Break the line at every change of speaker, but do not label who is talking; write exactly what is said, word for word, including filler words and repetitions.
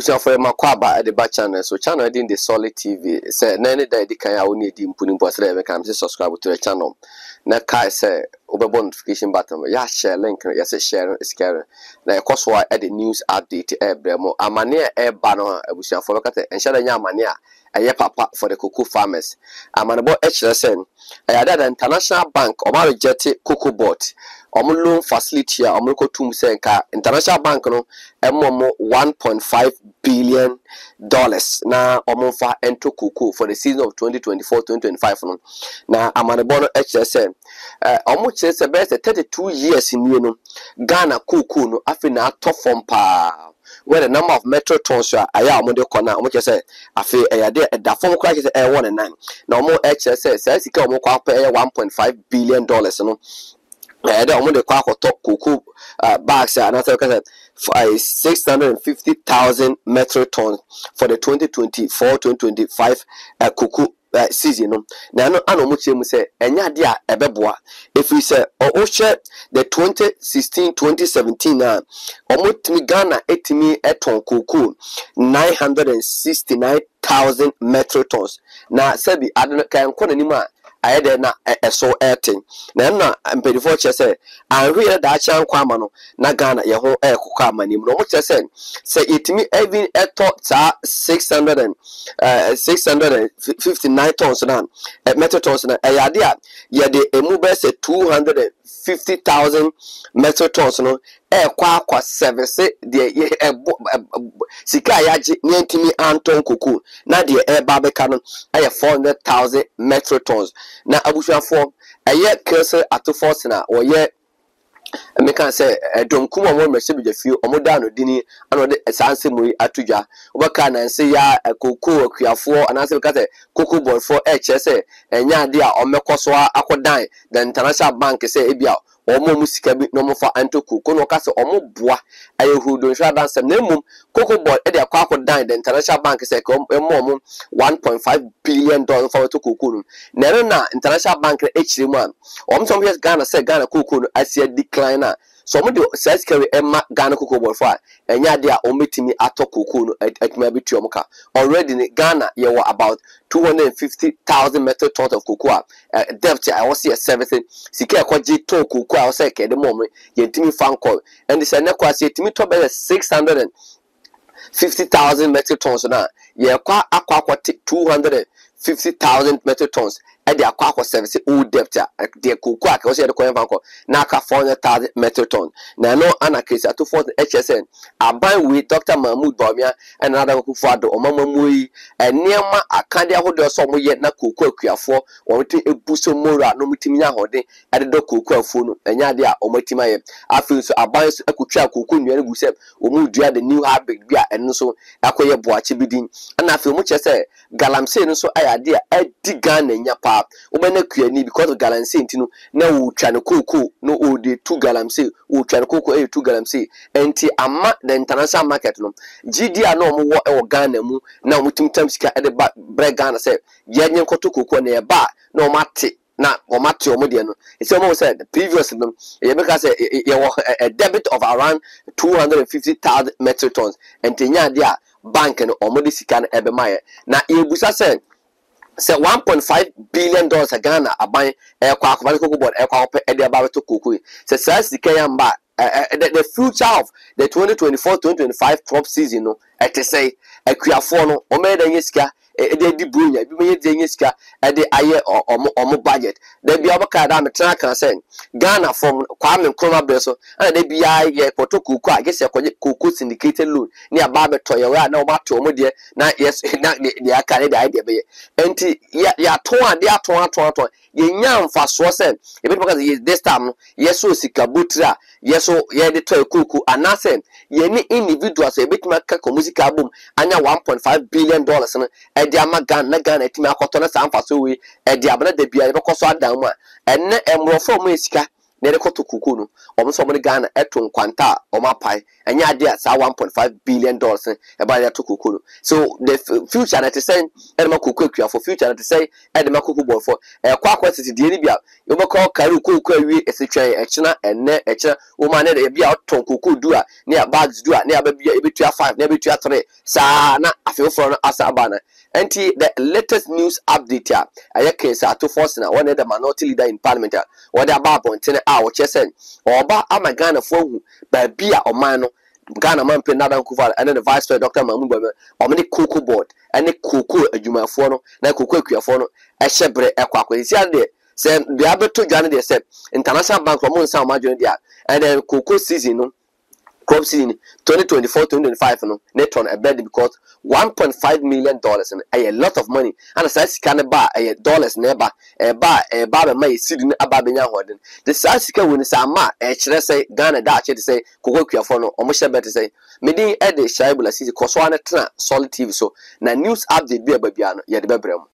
abusia for ma kwaba the ba channel so channel din the Solid T V say na any day di kan ya woni di mpuni mpo say make am subscribe to the channel na kai say obebo notification button ya share link ya say share is care na e koso wa the news update e bremo amane e ba no abusia for kata enshada nya amane a eye papa for the cocoa farmers amane bo e kire say e the international bank o ma reject cocoaboard omo loan facility a omo ko tum say nka international bank no emmo one point five billion dollars na omo fa ento cocoa for the season of twenty twenty-four twenty twenty-five no na amanebo no H S N eh omo che say best thirty-two years in you no Ghana cocoa no afi na top form pa where the number of metric tons are aya omo de kona omo che say afi eh de da form kwa che say eh one and nine na omo H S N say sika omo kwa pa one point five billion dollars no eh da omo de kwa top cocoa bags and after six hundred fifty thousand metric tons for the twenty twenty-four twenty twenty-five uh, cocoa uh, season no na no ano mo chemu say enya de a ebeboa if we say o share the twenty sixteen twenty seventeen na omo timi Ghana etimi eton cocoa nine hundred sixty-nine thousand metric tons na sabi adno kan kona ni ma aye de na eso etin na na mpedifo che say anhwe da acha nkwa ama no na Ghana ye ho e kokwa amanim no mo che say say itimi even eto ta six hundred and six hundred fifty-nine tons na metric tons na ayade a ye de emu be say two hundred fifty thousand metric tons no e kwa akwa service de sika yaji nyentimi anton cocoa na de e ba beka no e four hundred thousand metric tons na abusuafo eye kese atofos na oye me kan say donkum omo mehye bijafi omo da no dini ano de sanse muri atudwa obaka na nse ya cocoa akuafo anase ka say cocoaboard for H S enya ade a omekoso akodan the international bank say ebia omo musika bi no mo fa anto cocoa no ka say omo boa ayehudo nsha dansem na mum cocoaboard e de akwa akodan the international bank say omo one point five billion dollars for to cocoa no na na international bank e chire mu am omo some years Ghana say Ghana cocoa no asia decline na so mo de size carry emma Ghana cocoaboard for enya de a ometimi ato cocoa no atuma bi tuom ka already in Ghana you were about two hundred fifty thousand metric tons of cocoa uh, depth I was here seventeen sika kwaji to cocoa I was say ke de mom yentimi fan call and this na kwase yentimi to be six hundred fifty thousand metric tons na ye kwa akwa akwa two hundred fifty thousand metric tons e de akwa akwa service all depth de cocoa ka was here de kwa fan call na ka four hundred thousand metric tons na no ana case to for H S N aban with Doctor Mahmoud Bawumia and another cocoa do omamamui enema akande ahodo so mo ye na cocoa akuafo won ti ebuso mora no mutimi nya hode e de cocoa afu no enya de a omatima ye afi so aban so akutwa cocoa nua gu se omu dua the new habit bia eno so akoye boache bidin ana afi mu che se galamsey no so ayade a edi Ghana nya pa obena kuani because of galamsey ntino na wo twa ne cocoa no o de two galamsey wo twa ne cocoa e two galamsey enti ama the international market no G D A no mo wo e wo Ghana mu na mutimtam sika e de bre Ghana say ye nyen koto cocoa na ye ba na o mate na o mate o mo de no e say mo say previous no ye make say ye a debit of around two hundred fifty thousand metric tons enti nya de a bank no o mo de sika na e be maye na e busa say say one point five billion dollars a Ghana aban e kwa akwa cocoaboard e kwa ope e de ba to cocoa say say sika ya mba Uh, the, the future of the twenty twenty-four twenty twenty-five crop season no et say akuafo no o me da nyesika e de di bunya bi me de nyesika e de aye omo budget da bia obaka da metra kan say Ghana from Kwame Nkrumah be so and da bia ye poto kuku a gese kuku syndicated loan ni aba be to ye we na o ma to omo de na yes na de aka ne da idea be enti ya ya to ade ato ato ato ye nya mfaso say e be because this time yes so sika butra yes so ye de to kuku anase ye ni individuals e betima ka music album anya one point five billion dollars no e de ama Ghana Ghana etimi akoto na sanfa so we e de abana da bia e bekoso adan mu a enne emrofo mu esika na de koto kuku no omo so omo Ghana eto nkwanta omo apai enya ade a one point five billion dollars e ba ya to kuku no so the future that is saying e ma kuku akua for future that is say e de ma cocoaboard for e kwa kwa tete de ni bia you be call carry kuku awie esetwan e kina enne e kina wo ma na de bia oton kuku du a na bags du a na ba bia e betua five na betua three sa na afefo no asa ba na enti the latest news update a aye case ato force na one the minority leader in parliament a what about bonten a wo chesen oba ama Ghana fo hu ba bia oman no Ghana man pe nadan kufa and the vice president Doctor Mahmoud Bame o me cocoaboard and cocoa adwumafo no na cocoa akuafo no e hyebre e kwakwa isi ade se de abeto dwane de se international bank mo nsa ma dwane dia and then cocoa season no crop season twenty twenty-four twenty twenty-five no net on a bed because one point five million dollars and a lot of money and as can buy a dollars never a bar a bar may seed in ababenya hoden the sasika win sama e kire say Ghana da che say cocoa kuafo no omo hye better say medin e de shaibula sisi koso an tena solid T V so na news update bi ababia no ye de bebrem